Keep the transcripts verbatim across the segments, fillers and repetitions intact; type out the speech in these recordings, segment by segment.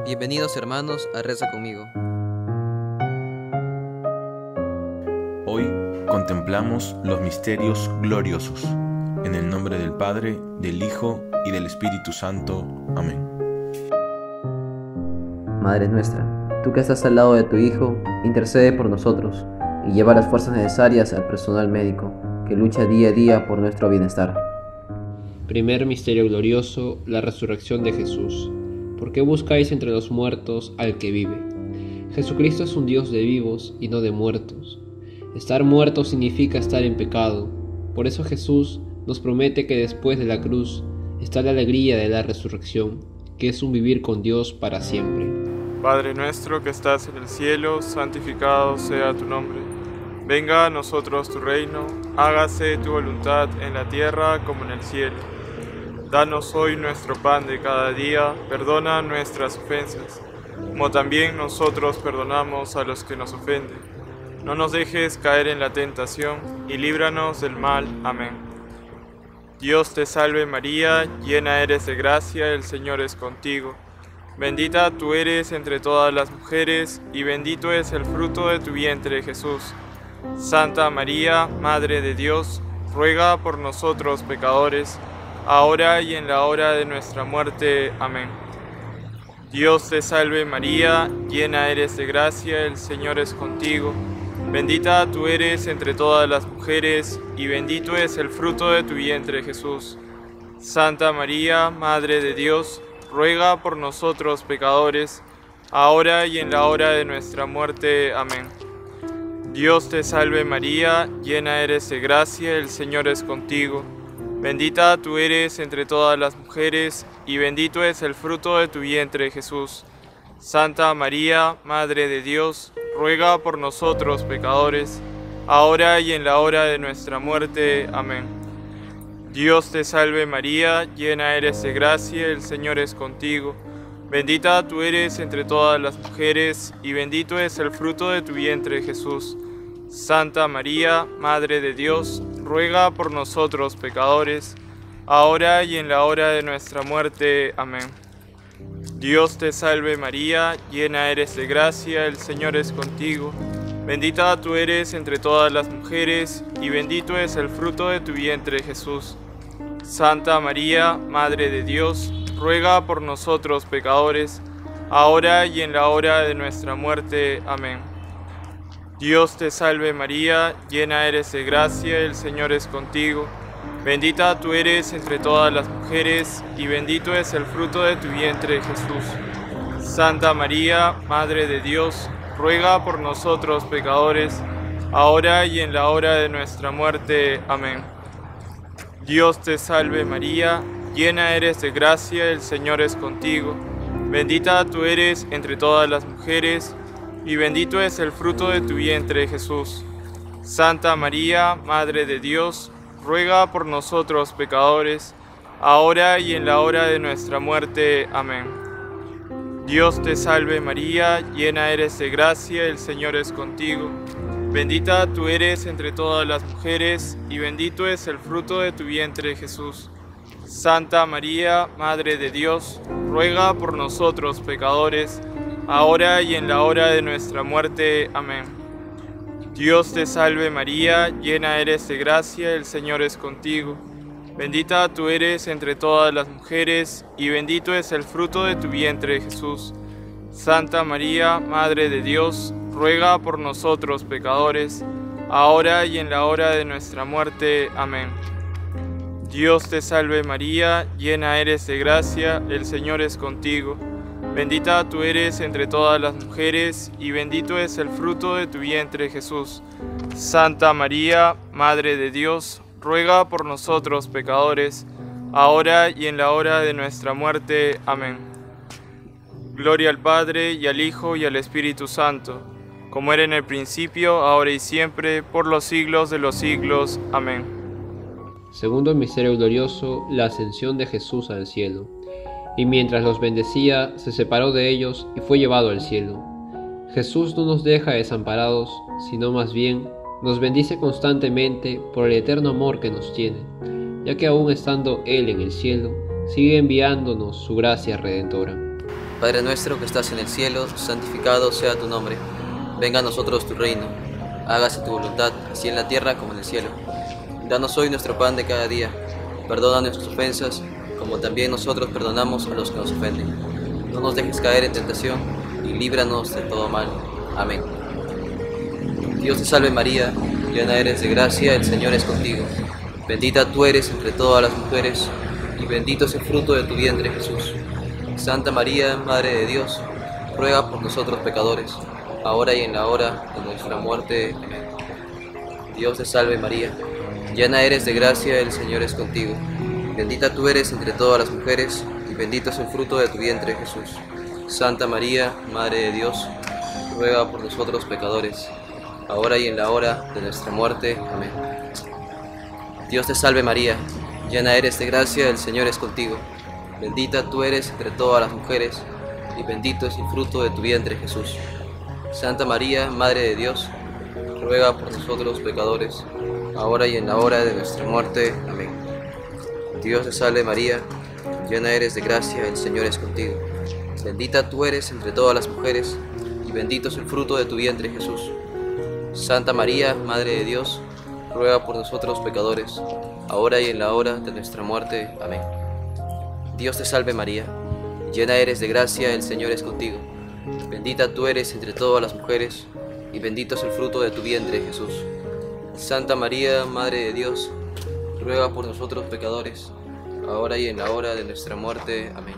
Bienvenidos hermanos a Reza conmigo. Hoy contemplamos los misterios gloriosos. En el nombre del Padre, del Hijo y del Espíritu Santo. Amén. Madre nuestra, tú que estás al lado de tu Hijo, intercede por nosotros y lleva las fuerzas necesarias al personal médico que lucha día a día por nuestro bienestar. Primer misterio glorioso, la resurrección de Jesús. ¿Por qué buscáis entre los muertos al que vive? Jesucristo es un Dios de vivos y no de muertos. Estar muerto significa estar en pecado. Por eso Jesús nos promete que después de la cruz está la alegría de la resurrección, que es un vivir con Dios para siempre. Padre nuestro que estás en el cielo, santificado sea tu nombre. Venga a nosotros tu reino, hágase tu voluntad en la tierra como en el cielo. Danos hoy nuestro pan de cada día, perdona nuestras ofensas, como también nosotros perdonamos a los que nos ofenden. No nos dejes caer en la tentación, y líbranos del mal. Amén. Dios te salve María, llena eres de gracia, el Señor es contigo. Bendita tú eres entre todas las mujeres, y bendito es el fruto de tu vientre, Jesús. Santa María, Madre de Dios, ruega por nosotros pecadores, ahora y en la hora de nuestra muerte. Amén. Dios te salve María, llena eres de gracia, el Señor es contigo. Bendita tú eres entre todas las mujeres, y bendito es el fruto de tu vientre, Jesús. Santa María, Madre de Dios, ruega por nosotros pecadores, ahora y en la hora de nuestra muerte. Amén. Dios te salve María, llena eres de gracia, el Señor es contigo. Bendita tú eres entre todas las mujeres, y bendito es el fruto de tu vientre, Jesús. Santa María, Madre de Dios, ruega por nosotros pecadores, ahora y en la hora de nuestra muerte. Amén. Dios te salve María, llena eres de gracia, el Señor es contigo. Bendita tú eres entre todas las mujeres, y bendito es el fruto de tu vientre, Jesús. Santa María, Madre de Dios, ruega por nosotros pecadores, ahora y en la hora de nuestra muerte. Amén. Dios te salve María, llena eres de gracia, el Señor es contigo. Bendita tú eres entre todas las mujeres, y bendito es el fruto de tu vientre, Jesús. Santa María, Madre de Dios, ruega por nosotros pecadores, ahora y en la hora de nuestra muerte. Amén. Dios te salve María, llena eres de gracia, el Señor es contigo. Bendita tú eres entre todas las mujeres, y bendito es el fruto de tu vientre, Jesús. Santa María, Madre de Dios, ruega por nosotros pecadores, ahora y en la hora de nuestra muerte. Amén. Dios te salve María, llena eres de gracia, el Señor es contigo. Bendita tú eres entre todas las mujeres, y bendito es el fruto de tu vientre, Jesús. Santa María, Madre de Dios, ruega por nosotros pecadores, ahora y en la hora de nuestra muerte. Amén. Dios te salve María, llena eres de gracia, el Señor es contigo. Bendita tú eres entre todas las mujeres, y bendito es el fruto de tu vientre, Jesús. Santa María, Madre de Dios, ruega por nosotros pecadores, ahora y en la hora de nuestra muerte. Amén. Dios te salve María, llena eres de gracia, el Señor es contigo. Bendita tú eres entre todas las mujeres, y bendito es el fruto de tu vientre, Jesús. Santa María, Madre de Dios, ruega por nosotros pecadores, ahora y en la hora de nuestra muerte. Amén. Dios te salve María, llena eres de gracia, el Señor es contigo. Bendita tú eres entre todas las mujeres, y bendito es el fruto de tu vientre, Jesús. Santa María, Madre de Dios, ruega por nosotros pecadores, ahora y en la hora de nuestra muerte. Amén. Gloria al Padre, y al Hijo, y al Espíritu Santo, como era en el principio, ahora y siempre, por los siglos de los siglos. Amén. Segundo misterio glorioso, la ascensión de Jesús al cielo. Y mientras los bendecía, se separó de ellos y fue llevado al cielo. Jesús no nos deja desamparados, sino más bien nos bendice constantemente por el eterno amor que nos tiene, ya que aún estando Él en el cielo, sigue enviándonos su gracia redentora. Padre nuestro que estás en el cielo, santificado sea tu nombre. Venga a nosotros tu reino. Hágase tu voluntad, así en la tierra como en el cielo. Danos hoy nuestro pan de cada día. Perdona nuestras ofensas, como también nosotros perdonamos a los que nos ofenden. No nos dejes caer en tentación, y líbranos de todo mal. Amén. Dios te salve María, llena eres de gracia, el Señor es contigo. Bendita tú eres entre todas las mujeres, y bendito es el fruto de tu vientre, Jesús. Santa María, Madre de Dios, ruega por nosotros pecadores, ahora y en la hora de nuestra muerte. Amén. Dios te salve María, llena eres de gracia, el Señor es contigo. Bendita tú eres entre todas las mujeres, y bendito es el fruto de tu vientre, Jesús. Santa María, Madre de Dios, ruega por nosotros pecadores, ahora y en la hora de nuestra muerte. Amén. Dios te salve María, llena eres de gracia, el Señor es contigo. Bendita tú eres entre todas las mujeres, y bendito es el fruto de tu vientre, Jesús. Santa María, Madre de Dios, ruega por nosotros pecadores, ahora y en la hora de nuestra muerte. Amén. Dios te salve María, llena eres de gracia, el Señor es contigo. Bendita tú eres entre todas las mujeres, y bendito es el fruto de tu vientre, Jesús. Santa María, Madre de Dios, ruega por nosotros pecadores, ahora y en la hora de nuestra muerte. Amén. Dios te salve María, llena eres de gracia, el Señor es contigo. Bendita tú eres entre todas las mujeres, y bendito es el fruto de tu vientre, Jesús. Santa María, Madre de Dios, ruega por nosotros pecadores, ahora y en la hora de nuestra muerte. Amén.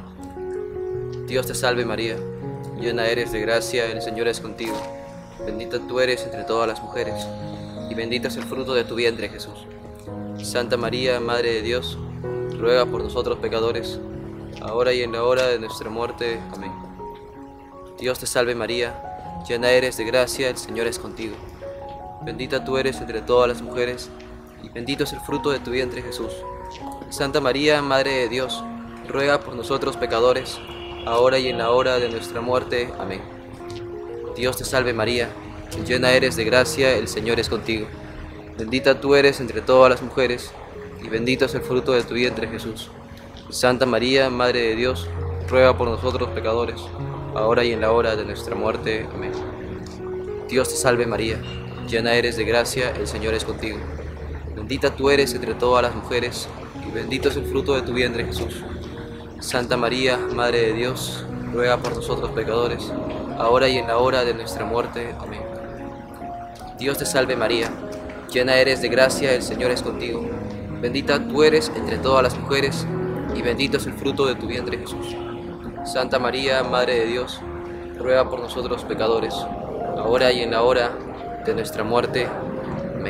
Dios te salve María, llena eres de gracia, el Señor es contigo. Bendita tú eres entre todas las mujeres, y bendito es el fruto de tu vientre, Jesús. Santa María, Madre de Dios, ruega por nosotros pecadores, ahora y en la hora de nuestra muerte. Amén. Dios te salve María, llena eres de gracia, el Señor es contigo. Bendita tú eres entre todas las mujeres, y bendito es el fruto de tu vientre, Jesús. Santa María, Madre de Dios, ruega por nosotros pecadores, ahora y en la hora de nuestra muerte. Amén. Dios te salve María, llena eres de gracia, el Señor es contigo. Bendita tú eres entre todas las mujeres, y bendito es el fruto de tu vientre, Jesús. Santa María, Madre de Dios, ruega por nosotros pecadores, ahora y en la hora de nuestra muerte. Amén. Dios te salve María, llena eres de gracia, el Señor es contigo. Bendita tú eres entre todas las mujeres, y bendito es el fruto de tu vientre, Jesús. Santa María, Madre de Dios, ruega por nosotros pecadores, ahora y en la hora de nuestra muerte. Amén. Dios te salve María, llena eres de gracia, el Señor es contigo. Bendita tú eres entre todas las mujeres, y bendito es el fruto de tu vientre, Jesús. Santa María, Madre de Dios, ruega por nosotros pecadores, ahora y en la hora de nuestra muerte. Amén.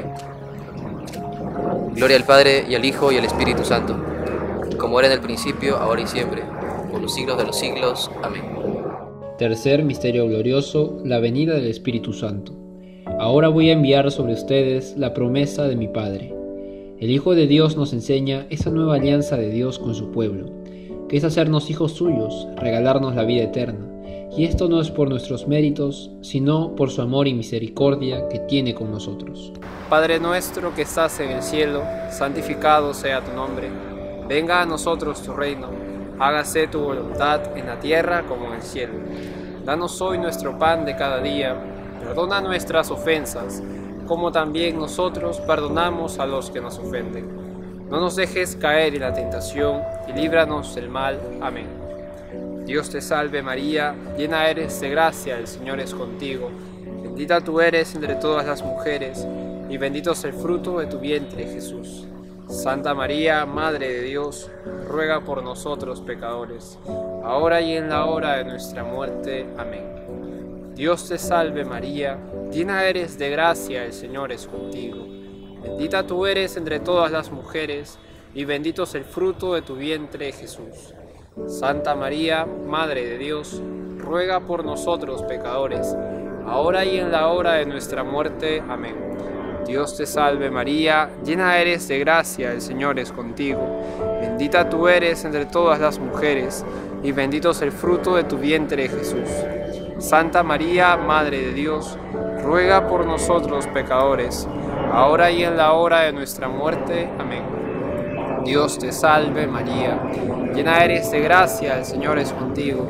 Gloria al Padre, y al Hijo, y al Espíritu Santo, como era en el principio, ahora y siempre, por los siglos de los siglos. Amén. Tercer misterio glorioso, la venida del Espíritu Santo. Ahora voy a enviar sobre ustedes la promesa de mi Padre. El Hijo de Dios nos enseña esa nueva alianza de Dios con su pueblo, que es hacernos hijos suyos, regalarnos la vida eterna. Y esto no es por nuestros méritos, sino por su amor y misericordia que tiene con nosotros. Padre nuestro que estás en el cielo, santificado sea tu nombre. Venga a nosotros tu reino, hágase tu voluntad en la tierra como en el cielo. Danos hoy nuestro pan de cada día, perdona nuestras ofensas, como también nosotros perdonamos a los que nos ofenden. No nos dejes caer en la tentación, y líbranos del mal. Amén. Dios te salve María, llena eres de gracia, el Señor es contigo. Bendita tú eres entre todas las mujeres, y bendito es el fruto de tu vientre, Jesús. Santa María, Madre de Dios, ruega por nosotros pecadores, ahora y en la hora de nuestra muerte. Amén. Dios te salve María, llena eres de gracia, el Señor es contigo. Bendita tú eres entre todas las mujeres, y bendito es el fruto de tu vientre, Jesús. Santa María, Madre de Dios, ruega por nosotros pecadores, ahora y en la hora de nuestra muerte. Amén. Dios te salve María, llena eres de gracia, el Señor es contigo. Bendita tú eres entre todas las mujeres, y bendito es el fruto de tu vientre, Jesús. Santa María, Madre de Dios, ruega por nosotros pecadores, ahora y en la hora de nuestra muerte. Amén. Dios te salve María, llena eres de gracia, el Señor es contigo.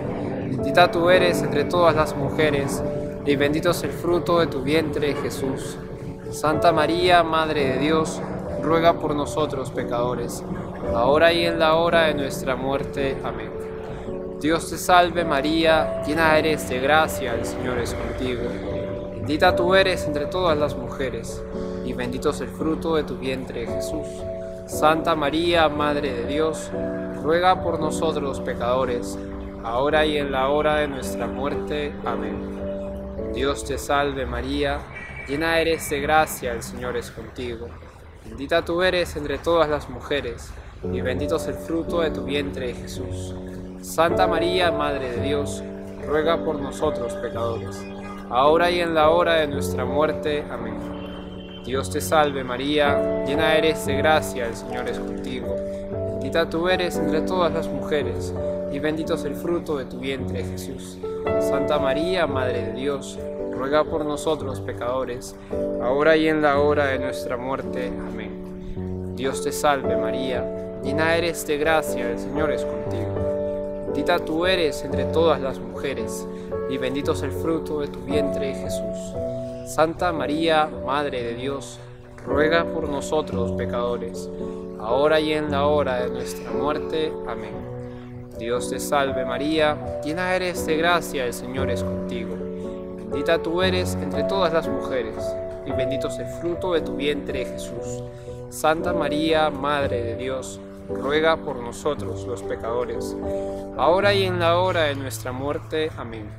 Bendita tú eres entre todas las mujeres, y bendito es el fruto de tu vientre, Jesús. Santa María, Madre de Dios, ruega por nosotros pecadores, ahora y en la hora de nuestra muerte. Amén. Dios te salve María, llena eres de gracia, el Señor es contigo. Bendita tú eres entre todas las mujeres, y bendito es el fruto de tu vientre, Jesús. Santa María, Madre de Dios, ruega por nosotros pecadores, ahora y en la hora de nuestra muerte. Amén. Dios te salve María, llena eres de gracia, el Señor es contigo. Bendita tú eres entre todas las mujeres, y bendito es el fruto de tu vientre, Jesús. Santa María, Madre de Dios, ruega por nosotros pecadores, ahora y en la hora de nuestra muerte. Amén. Dios te salve María, llena eres de gracia, el Señor es contigo. Bendita tú eres entre todas las mujeres, y bendito es el fruto de tu vientre, Jesús. Santa María, Madre de Dios, ruega por nosotros pecadores, ahora y en la hora de nuestra muerte. Amén. Dios te salve María, llena eres de gracia, el Señor es contigo. Bendita tú eres entre todas las mujeres, y bendito es el fruto de tu vientre, Jesús. Santa María, Madre de Dios, ruega por nosotros pecadores, ahora y en la hora de nuestra muerte. Amén. Dios te salve María, llena eres de gracia, el Señor es contigo. Bendita tú eres entre todas las mujeres, y bendito es el fruto de tu vientre, Jesús. Santa María, Madre de Dios, ruega por nosotros los pecadores, ahora y en la hora de nuestra muerte. Amén.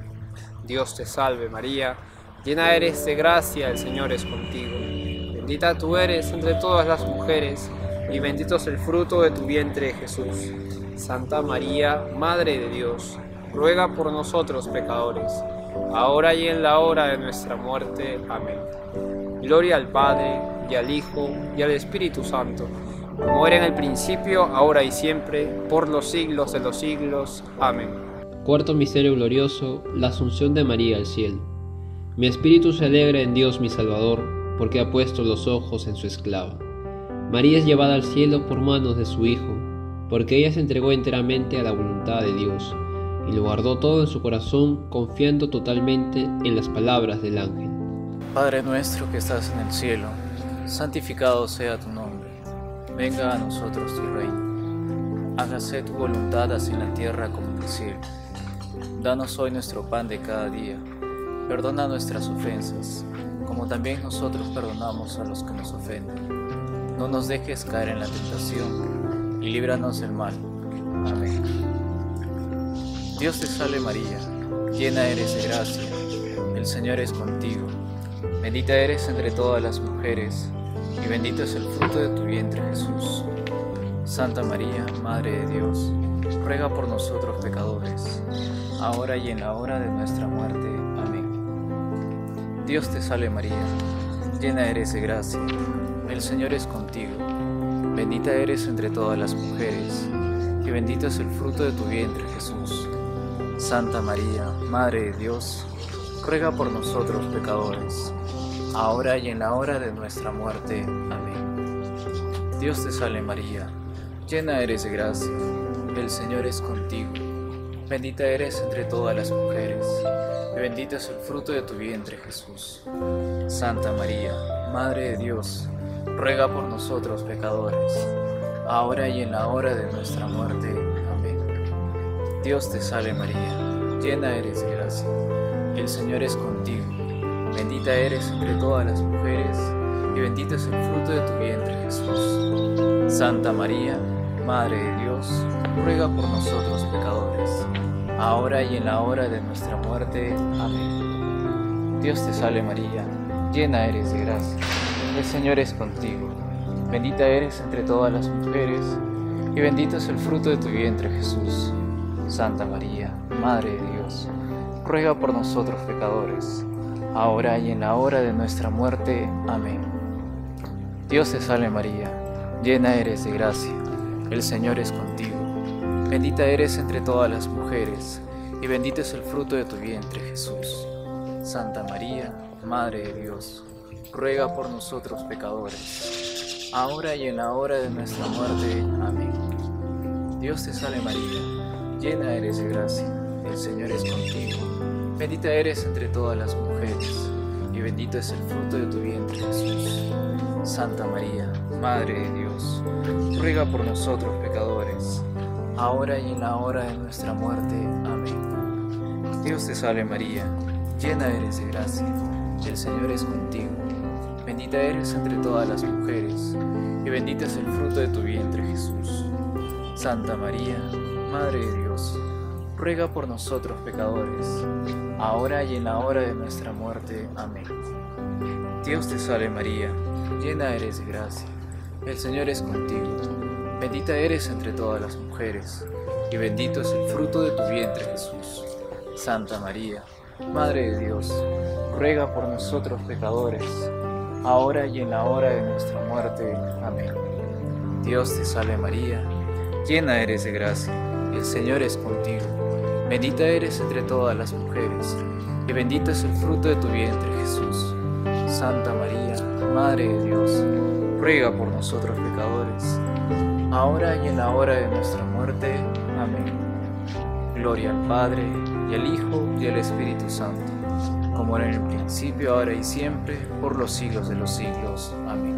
Dios te salve María, llena eres de gracia, el Señor es contigo. Bendita tú eres entre todas las mujeres, y bendito es el fruto de tu vientre, Jesús. Santa María, Madre de Dios, ruega por nosotros pecadores, ahora y en la hora de nuestra muerte. Amén. Gloria al Padre, y al Hijo, y al Espíritu Santo, como era en el principio, ahora y siempre, por los siglos de los siglos. Amén. Cuarto misterio glorioso, la Asunción de María al cielo. Mi espíritu se alegra en Dios mi Salvador, porque ha puesto los ojos en su esclava. María es llevada al cielo por manos de su Hijo, porque ella se entregó enteramente a la voluntad de Dios, y lo guardó todo en su corazón, confiando totalmente en las palabras del ángel. Padre nuestro que estás en el cielo, santificado sea tu nombre. Venga a nosotros tu reino. Hágase tu voluntad así en la tierra como en el cielo. Danos hoy nuestro pan de cada día. Perdona nuestras ofensas, como también nosotros perdonamos a los que nos ofenden. No nos dejes caer en la tentación, y líbranos del mal. Amén. Dios te salve María, llena eres de gracia, el Señor es contigo. Bendita eres entre todas las mujeres, y bendito es el fruto de tu vientre, Jesús. Santa María, Madre de Dios, ruega por nosotros pecadores, ahora y en la hora de nuestra muerte. Amén. Dios te salve María, llena eres de gracia, el Señor es contigo. Bendita eres entre todas las mujeres, y bendito es el fruto de tu vientre, Jesús. Santa María, Madre de Dios, ruega por nosotros pecadores, ahora y en la hora de nuestra muerte. Amén. Dios te salve María, llena eres de gracia, el Señor es contigo. Bendita eres entre todas las mujeres, y bendito es el fruto de tu vientre, Jesús. Santa María, Madre de Dios, ruega por nosotros pecadores, ahora y en la hora de nuestra muerte. Amén. Dios te salve María, llena eres de gracia, el Señor es contigo. Bendita eres entre todas las mujeres, y bendito es el fruto de tu vientre, Jesús. Santa María, Madre de Dios, ruega por nosotros pecadores, ahora y en la hora de nuestra muerte. Amén. Dios te salve María, llena eres de gracia, el Señor es contigo. Bendita eres entre todas las mujeres, y bendito es el fruto de tu vientre, Jesús. Santa María, Madre de Dios, ruega por nosotros pecadores, ahora y en la hora de nuestra muerte. Amén. Dios te salve María, llena eres de gracia, el Señor es contigo. Bendita eres entre todas las mujeres, y bendito es el fruto de tu vientre, Jesús. Santa María, Madre de Dios, ruega por nosotros pecadores, ahora y en la hora de nuestra muerte. Amén. Dios te salve María, llena eres de gracia, el Señor es contigo. Bendita eres entre todas las mujeres, y bendito es el fruto de tu vientre, Jesús. Santa María, Madre de Dios, ruega por nosotros pecadores, ahora y en la hora de nuestra muerte. Amén. Dios te salve María, llena eres de gracia, el Señor es contigo. Bendita eres entre todas las mujeres, y bendito es el fruto de tu vientre, Jesús. Santa María, Madre de Dios, ruega por nosotros pecadores, ahora y en la hora de nuestra muerte. Amén. Dios te salve María, llena eres de gracia, el Señor es contigo. Bendita eres entre todas las mujeres, y bendito es el fruto de tu vientre, Jesús. Santa María, Madre de Dios, ruega por nosotros pecadores, ahora y en la hora de nuestra muerte. Amén. Dios te salve María, llena eres de gracia, el Señor es contigo. Bendita eres entre todas las mujeres, y bendito es el fruto de tu vientre, Jesús. Santa María, Madre de Dios, ruega por nosotros pecadores, ahora y en la hora de nuestra muerte. Amén. Gloria al Padre, y al Hijo, y al Espíritu Santo, como era en el principio, ahora y siempre, por los siglos de los siglos.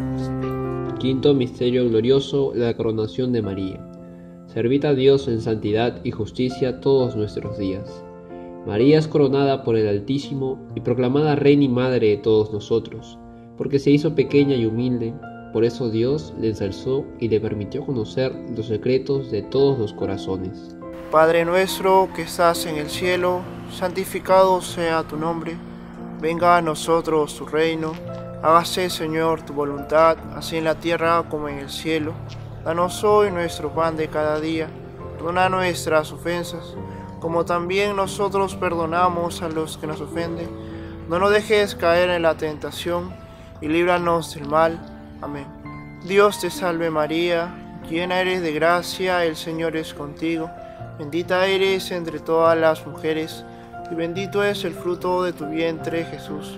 Amén. Quinto misterio glorioso, la coronación de María. Servid a Dios en santidad y justicia todos nuestros días. María es coronada por el Altísimo y proclamada Reina y Madre de todos nosotros, porque se hizo pequeña y humilde. Por eso Dios le ensalzó y le permitió conocer los secretos de todos los corazones. Padre nuestro que estás en el cielo, santificado sea tu nombre. Venga a nosotros tu reino. Hágase, Señor, tu voluntad, así en la tierra como en el cielo. Danos hoy nuestro pan de cada día. Perdona nuestras ofensas, como también nosotros perdonamos a los que nos ofenden. No nos dejes caer en la tentación, y líbranos del mal. Amén. Dios te salve María, llena eres de gracia, el Señor es contigo. Bendita eres entre todas las mujeres, y bendito es el fruto de tu vientre, Jesús.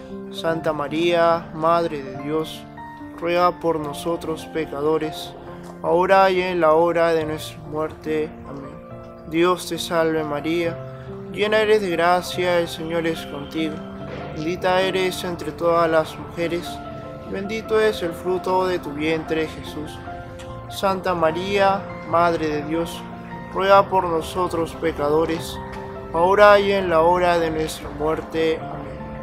Santa María, Madre de Dios, ruega por nosotros pecadores, ahora y en la hora de nuestra muerte. Amén. Dios te salve María, llena eres de gracia, el Señor es contigo. Bendita eres entre todas las mujeres, y bendito es el fruto de tu vientre, Jesús. Santa María, Madre de Dios, ruega por nosotros pecadores, ahora y en la hora de nuestra muerte. Amén.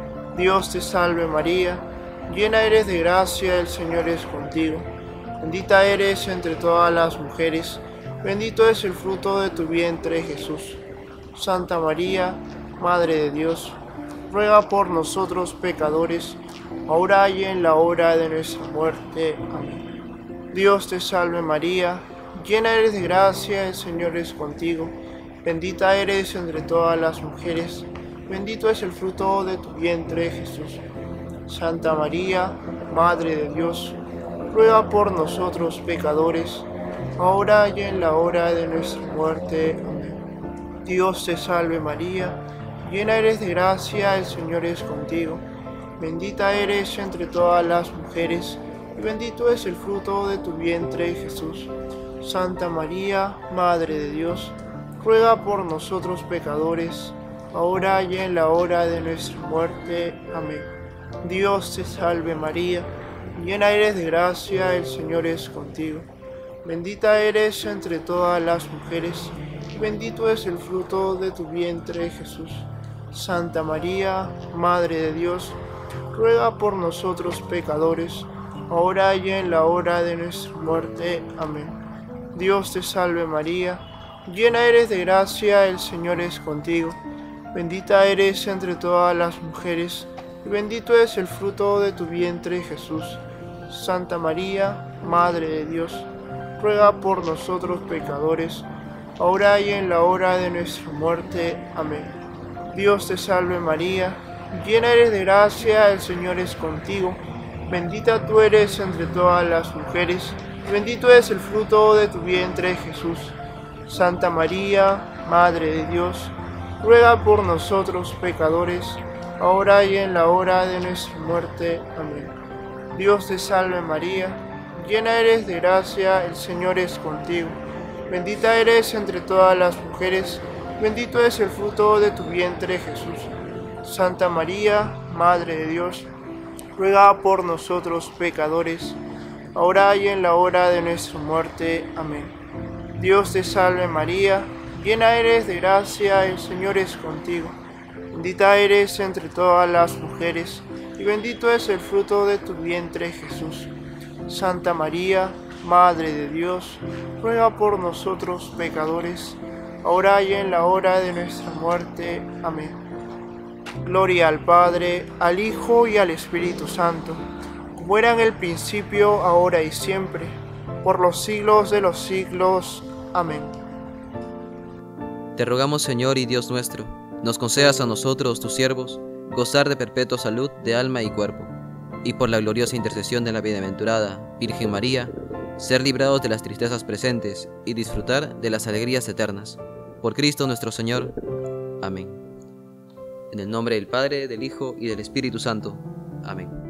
Dios te salve María, llena eres de gracia, el Señor es contigo. Bendita eres entre todas las mujeres, bendito es el fruto de tu vientre, Jesús. Santa María, Madre de Dios, ruega por nosotros pecadores, ahora y en la hora de nuestra muerte. Amén. Dios te salve María, llena eres de gracia, el Señor es contigo. Bendita eres entre todas las mujeres, bendito es el fruto de tu vientre, Jesús. Santa María, Madre de Dios, ruega por nosotros pecadores, ahora y en la hora de nuestra muerte. Amén. Dios te salve María, llena eres de gracia, el Señor es contigo. Bendita eres entre todas las mujeres, y bendito es el fruto de tu vientre, Jesús. Santa María, Madre de Dios, ruega por nosotros pecadores, ahora y en la hora de nuestra muerte. Amén. Dios te salve María, llena eres de gracia, el Señor es contigo. Bendita eres entre todas las mujeres, y bendito es el fruto de tu vientre, Jesús. Santa María, Madre de Dios, ruega por nosotros pecadores, ahora y en la hora de nuestra muerte. Amén. Dios te salve María, llena eres de gracia, el Señor es contigo. Bendita eres entre todas las mujeres, y bendito es el fruto de tu vientre, Jesús. Santa María, Madre de Dios, ruega por nosotros pecadores, ahora y en la hora de nuestra muerte. Amén. Dios te salve María, llena eres de gracia, el Señor es contigo. Bendita tú eres entre todas las mujeres, y bendito es el fruto de tu vientre, Jesús. Santa María, Madre de Dios, ruega por nosotros pecadores, ahora y en la hora de nuestra muerte. Amén. Dios te salve María, llena eres de gracia, el Señor es contigo. Bendita eres entre todas las mujeres, bendito es el fruto de tu vientre, Jesús. Santa María, Madre de Dios, ruega por nosotros pecadores, ahora y en la hora de nuestra muerte. Amén. Dios te salve María, llena eres de gracia, el Señor es contigo. Bendita eres entre todas las mujeres, y bendito es el fruto de tu vientre, Jesús. Santa María, Madre de Dios, ruega por nosotros pecadores, ahora y en la hora de nuestra muerte. Amén. Gloria al Padre, al Hijo y al Espíritu Santo, como era en el principio, ahora y siempre, por los siglos de los siglos. Amén. Te rogamos, Señor y Dios nuestro, nos concedas a nosotros, tus siervos, gozar de perpetua salud de alma y cuerpo, y por la gloriosa intercesión de la bienaventurada Virgen María, ser librados de las tristezas presentes y disfrutar de las alegrías eternas. Por Cristo nuestro Señor. Amén. En el nombre del Padre, del Hijo y del Espíritu Santo. Amén.